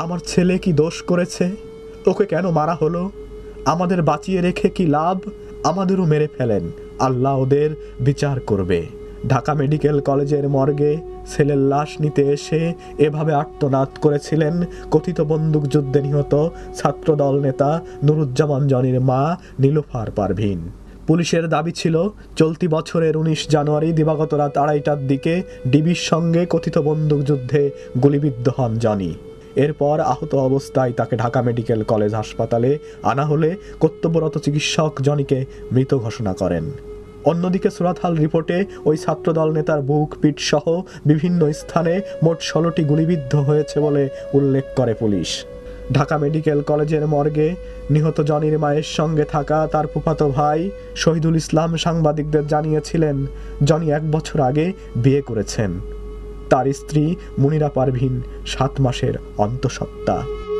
আমার ছেলে কি দোষ করেছে? ওকে কেন মারা হলো? আমাদের বাঁচিয়ে রেখে কি লাভ? আমাদেরও মেরে ফেলেন, আল্লাহ ওদের বিচার করবে। ঢাকা মেডিকেল কলেজের মর্গে ছেলের লাশ নিতে এসে এভাবে আর্তনাদ করেছিলেন কথিত বন্দুকযুদ্ধে নিহত ছাত্রদল নেতা নুরুজ্জামান জনির মা নীলুফার পারভীন। পুলিশের দাবি ছিল চলতি বছরের 19 জানুয়ারি দিবাগত রাত 2:30টার দিকে ডিবির সঙ্গে কথিত বন্দুকযুদ্ধে গুলিবিদ্ধ হন জনি। এরপর আহত অবস্থায় তাকে ঢাকা মেডিকেল কলেজ হাসপাতালে আনা হলে কর্তব্যরত চিকিৎসক জনিকে মৃত ঘোষণা করেন। অন্যদিকে সুরাতহাল রিপোর্টে ওই ছাত্রদল নেতার বুক পিঠ সহ বিভিন্ন স্থানে মোট 16টি গুলিবিদ্ধ হয়েছে বলে উল্লেখ করে পুলিশ। ঢাকা মেডিকেল কলেজের মর্গে নিহত জনির মায়ের সঙ্গে থাকা তার ফুফাতো ভাই শহীদুল ইসলাম সাংবাদিকদের জানিয়েছিলেন জনি 1 বছর আগে বিয়ে করেছেন। তার স্ত্রী মুনিরা পারভীন 7 মাসের অন্তঃসত্ত্বা।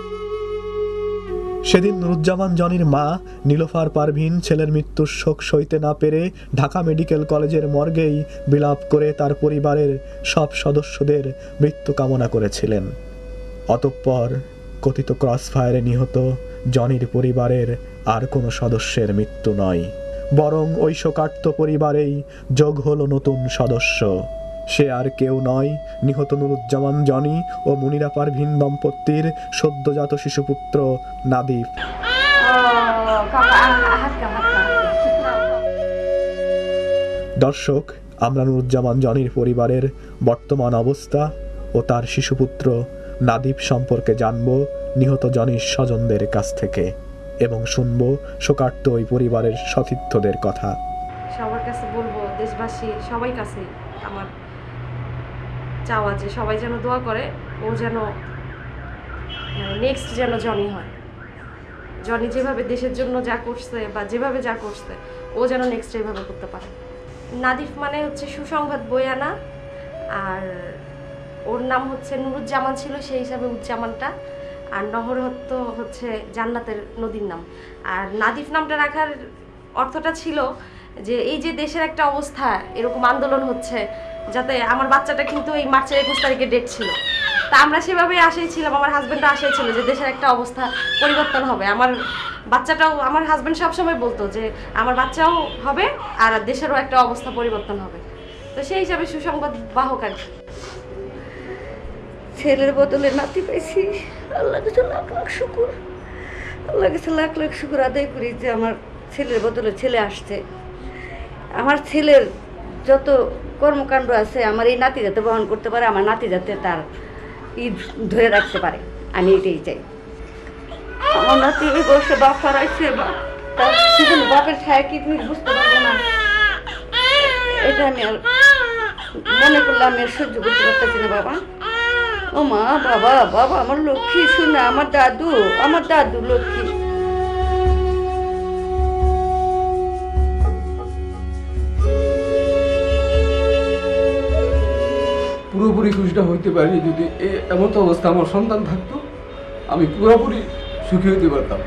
সেদিন নুরুজ্জামান জনির মা নীলুফার পারভীন ছেলের মৃত্যুর শোক সইতে না পেরে ঢাকা মেডিকেল কলেজের মর্গেই বিলাপ করে তার পরিবারের সব সদস্যদের মৃত্যু কামনা করেছিলেন। অতঃপর কথিত ক্রসফায়ারে নিহত জনির পরিবারের আর কোনো সদস্যের মৃত্যু নয়, বরং ওই শোকার্ত পরিবারেই যোগ হলো নতুন সদস্য। সে আর কেউ নয়, নিহত নুরুজ্জামান জনি ও মুনিরা পারভীন দম্পতির সদ্যজাত শিশুপুত্র নাদিফ। দর্শক, আমরা নুরুজ্জামান জনির পরিবারের বর্তমান অবস্থা ও তার শিশুপুত্র নাদিফ সম্পর্কে জানব নিহত জনির স্বজনদের কাছ থেকে এবং শুনব শোকার্ত ওই পরিবারের সতীর্থদের কথা। সবার কাছে বলবো, দেশবাসী সবাই কাছে আমার চাওয়া যে সবাই যেন দোয়া করে ও যেন নেক্সট যেন জনি হয়। জনি যেভাবে দেশের জন্য যা করছে বা যেভাবে যা করছে ও যেন নেক্সট এইভাবে করতে পারে। নাদিফ মানে হচ্ছে সুসংবাদ বয়ে আনা, আর ওর নাম হচ্ছে নুরুজ্জামান ছিল সেই হিসাবে উজ্জামানটা, আর নহরহত্য হচ্ছে জান্নাতের নদীর নাম। আর নাদিফ নামটা রাখার অর্থটা ছিল যে এই যে দেশের একটা অবস্থা এরকম আন্দোলন হচ্ছে, যাতে আমার বাচ্চাটা কিন্তু এই মার্চের 21 তারিখে ডেট ছিল, তা আমরা সেভাবে আশাই ছিলাম, আমার হাজব্যান্ডও আশাই ছিল যে দেশের একটা অবস্থা পরিবর্তন হবে। আমার বাচ্চাটাও, আমার হাজব্যান্ড সবসময় বলতো যে আমার বাচ্চাও হবে আর দেশেরও একটা অবস্থা পরিবর্তন হবে। তো সেই হিসাবে সুসংবাদ বাহক আর কি। ছেলের বদলে নাতি পাইছি, আল্লাহ কাছে লাখ লাখ শুকুর, আল্লাহ কাছে লাখ লাখ শুকুর আদায় করি যে আমার ছেলের বদলে ছেলে আসছে। আমার ছেলের যত কর্মকাণ্ড আছে আমার এই নাতি যাতে বহন করতে পারে, আমার নাতি যাতে তার ধরে রাখতে পারে, আমি এটাই চাই। আমার নাতি এই বয়সে বাপ হারাইছে, তার জীবনে বাপের ছায়া কি তুমি বুঝতে পারবো না, এটা আমি আর মনে করলে আমি আর সহ্য করতে পারতেছি না। বাবা, ও মা, বাবা, বাবা আমার লক্ষ্মী, শুনে আমার দাদু লক্ষ্মী। পুরোপুরি খুশিটা হইতে পারি যদি এমন অবস্থা আমার সন্তান থাকতো, আমি পুরোপুরি সুখী হইতে পারতাম।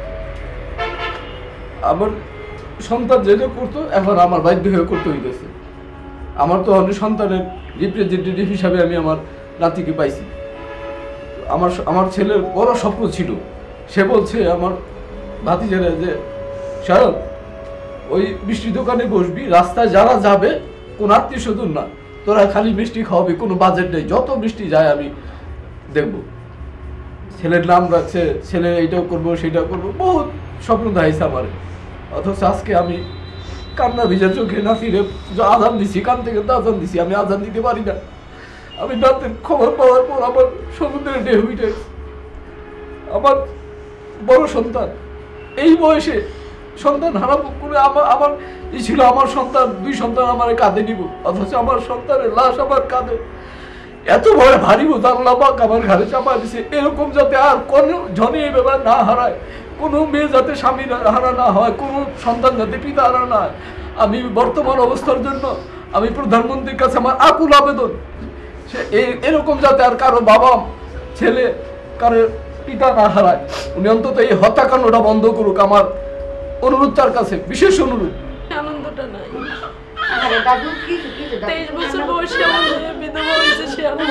আমার সন্তান যেটা করতো এখন আমার বাধ্য হয়ে করতে হইতেছে। আমার তো অন্য সন্তানের রিপ্রেজেন্টেটিভ হিসাবে আমি আমার নাতিকে পাইছি। আমার ছেলের বড় স্বপ্ন ছিল, সে বলছে আমার ভাতিজারা যে শায়দ ওই মিষ্টি দোকানে বসবি, রাস্তায় যারা যাবে কোন আত্মীয় স্বজন না, তোরা খালি মিষ্টি খাওয়াবি, কোনো বাজেট নেই, যত মিষ্টি যায় আমি দেখব। ছেলের নাম রাখছে, ছেলে এইটাও করবো সেইটাও করবো, বহুত স্বপ্ন দেখাইছে আমার। অথচ আজকে আমি কান্না ভিজা চোখে নাতিরে আজান দিছি, কান থেকে তো আজান দিছি, আমি আজান দিতে পারি না। আমি রাতের খবর পাওয়ার পর আমার সমুদ্রের ঢেউ উঠে, আমার বড় সন্তান এই বয়সে সন্তান হারাবো করে আমার ই ছিল, আমার সন্তান 2 সন্তান আমার কাঁধে নিব, অথচ আমার সন্তানের লাশ আমার কাঁধে এত বড় ভারী বোঝা আল্লাহ পাক আমার ঘাড়ে চাপা দিছে। এরকম যাতে আর কোনো জনি এই ব্যাপার না হারায়, কোনো মেয়ে যাতে স্বামী হারা না হয়, কোনো সন্তান যাতে পিতা হারা না হয়। আমি বর্তমান অবস্থার জন্য আমি প্রধানমন্ত্রীর কাছে আমার আকুল আবেদন, সে এরকম যাতে আর কারো বাবা ছেলে কারো পিতা না হারায়, উনি অন্তত এই হত্যাকাণ্ডটা বন্ধ করুক। আমার অনুরোধ তার কাছে, বিশেষ অনুরোধ। আনন্দটা নাই, আরে দাদু কিছু কিছু 23 বছর বয়সে আমার মেয়ে বিধবা হয়েছে, সে আনন্দ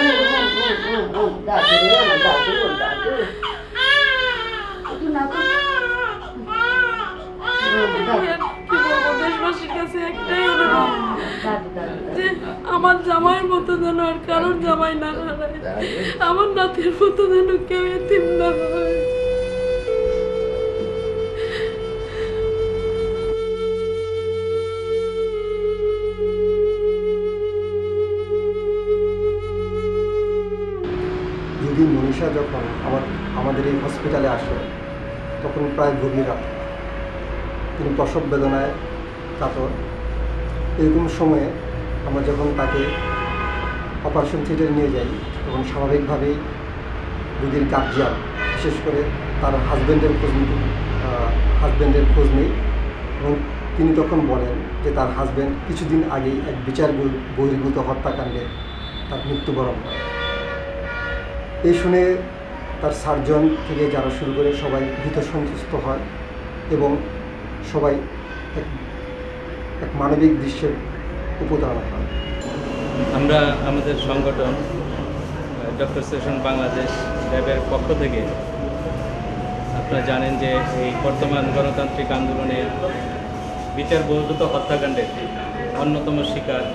দাদু রে আমার দাদু দাদু একটু না তো কি বলবো, দেশবাসীর কাছে একটাই অনুরোধ দাদু দাদু যে আমার জামাইয়ের মতো যেন আর কারোর জামাই না হারায়, আমার নাতির মতো যেন কেউ এতিম না হয়। দিদি মনীষা যখন আমাদের এই হসপিটালে আসে তখন প্রায় গভীর রাত, তিনি প্রসব বেদনায় কাতর। এরকম সময়ে আমরা যখন তাকে অপারেশন থিয়েটারে নিয়ে যাই তখন স্বাভাবিকভাবেই দিদির গার্জিয়ান, বিশেষ করে তার হাজব্যান্ডের খোঁজ নেই এবং তিনি তখন বলেন যে তার হাজব্যান্ড কিছুদিন আগেই এক বিচার বহির্ভূত হত্যাকাণ্ডে তার মৃত্যুবরণ হয়। এই শুনে তার সার্জন থেকে যারা শুরু করে সবাই ভীত সন্তুষ্ট হয় এবং সবাই এক মানবিক দৃশ্যের উপধারণ হয়। আমরা আমাদের সংগঠন ডক্টর সেশন বাংলাদেশ ল্যাবের পক্ষ থেকে আপনারা জানেন যে এই বর্তমান গণতান্ত্রিক আন্দোলনের বিচার বহির্ভূত হত্যাকাণ্ডের অন্যতম শিকার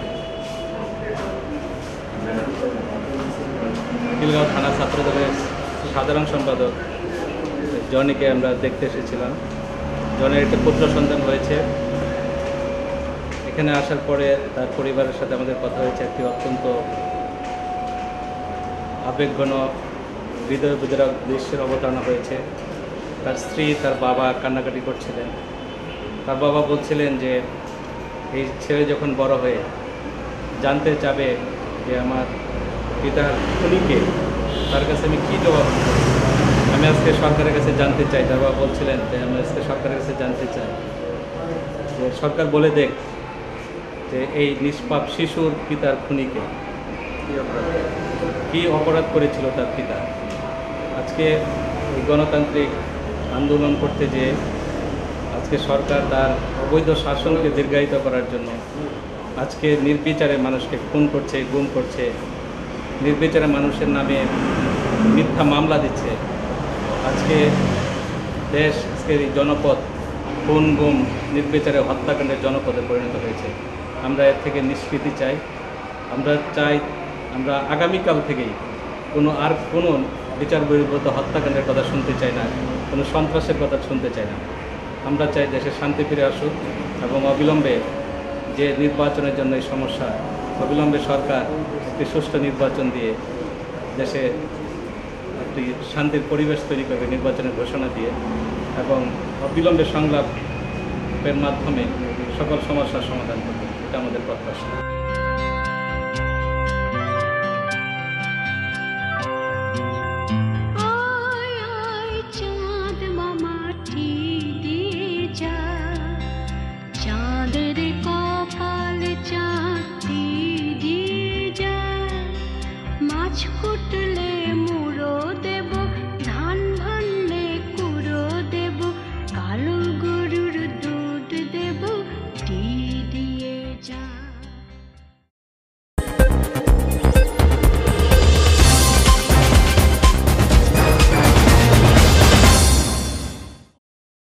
খিলগাঁও থানা ছাত্র দলের সাধারণ সম্পাদক জনিকে আমরা দেখতে এসেছিলাম। জনের একটা পুত্র সন্তান হয়েছে। এখানে আসার পরে তার পরিবারের সাথে আমাদের কথা হয়েছে। একটি অত্যন্ত আবেগঘন হৃদয় বিদারক দৃশ্যের অবতারণা হয়েছে। তার স্ত্রী, তার বাবা কান্নাকাটি করছিলেন। তার বাবা বলছিলেন যে এই ছেলে যখন বড় হয়ে জানতে চাবে যে আমার পিতার খুনিকে, তার কাছে আমি কী জবাব দেব। আমি আজকে সরকারের কাছে জানতে চাই, তার বাবা বলছিলেন যে আমি আজকে সরকারের কাছে জানতে চাই যে সরকার বলে দেখ যে এই নিষ্পাপ শিশুর পিতার খুনিকে কী অপরাধ করেছিল তার পিতা। আজকে এই গণতান্ত্রিক আন্দোলন করতে যে আজকে সরকার তার অবৈধ শাসনকে দীর্ঘায়িত করার জন্য আজকে নির্বিচারে মানুষকে খুন করছে, গুম করছে, নির্বিচারে মানুষের নামে মিথ্যা মামলা দিচ্ছে। আজকে দেশ, আজকের এই জনপদ খুন, গুম, নির্বিচারে হত্যাকাণ্ডের জনপদে পরিণত হয়েছে। আমরা এর থেকে নিষ্কৃতি চাই। আমরা চাই আমরা আগামীকাল থেকেই কোনো বিচার বহির্ভূত হত্যাকাণ্ডের কথা শুনতে চাই না, কোনো সন্ত্রাসের কথা শুনতে চাই না। আমরা চাই দেশে শান্তি ফিরে আসুক এবং অবিলম্বে যে নির্বাচনের জন্য এই সমস্যা, অবিলম্বে সরকার একটি সুষ্ঠু নির্বাচন দিয়ে দেশে একটি শান্তির পরিবেশ তৈরি করবে নির্বাচনের ঘোষণা দিয়ে, এবং অবিলম্বে সংলাপের মাধ্যমে সকল সমস্যার সমাধান করবে। এটা আমাদের প্রত্যাশা।